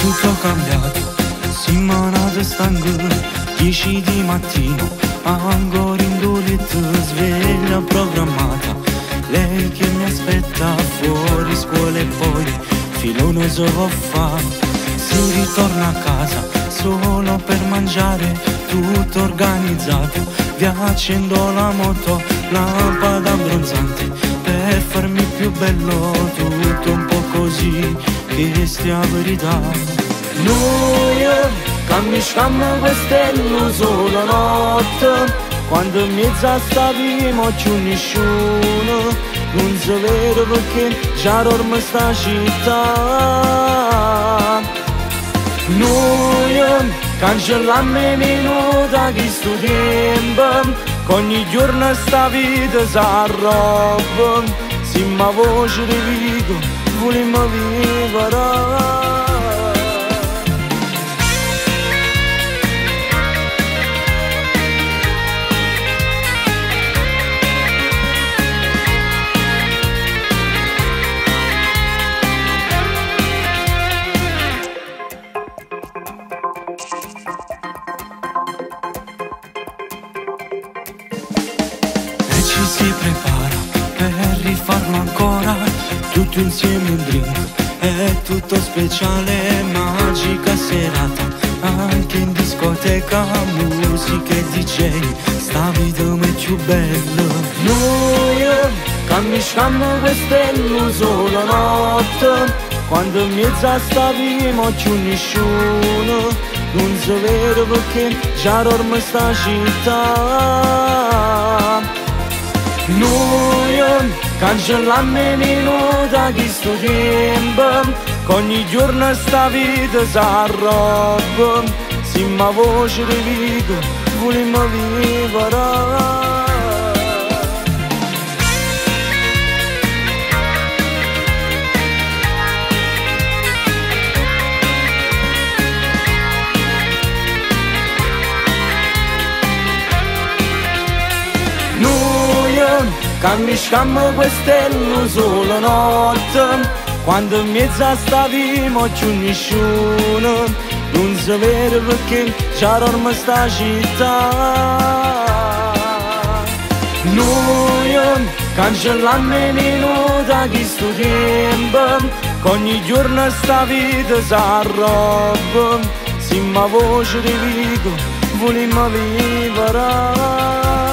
tutto cambiato, settimana stanco, 10 di mattino, ancora indurito, sveglia programmata. Lei che mi aspetta fuori scuola e poi filone so fa. Si ritorna a casa solo per mangiare, tutto organizzato. Vi accendo la moto, lampada abbronzante, per farmi più bello, tutto un po' così, che stia verità. Noi camminamo questa illusione notte, quando in mezzo a stavimo più nessuno, non si vede perché già dorme sta città. Noi cancellammo i minuti di sto tempo, ogni giorno sta vita s'arroba, siamo voce di vita, vogliamo vivere. Ci si prepara per rifarlo ancora, tutto insieme un drink, è tutto speciale, magica serata, anche in discoteca, musica e DJ, sta vita è più bella. Noi camminamo questa illusione notte, quando in mezzo a stavimo più nessuno, non si vede perché già dorme sta città. Noi cancellammo i minuti di sto tempo, ogni giorno sta vita s'arroba, siamo voce di vita, vogliamo vivere. Camminamo questa illusione notte, quando in mezzo a stavimo più nessuno, non si vede perché già dorme sta città. Noi cancellammo i minuti di sto tempo, ogni giorno sta vita s'arroba, siamo voce di vita, vogliamo vivere.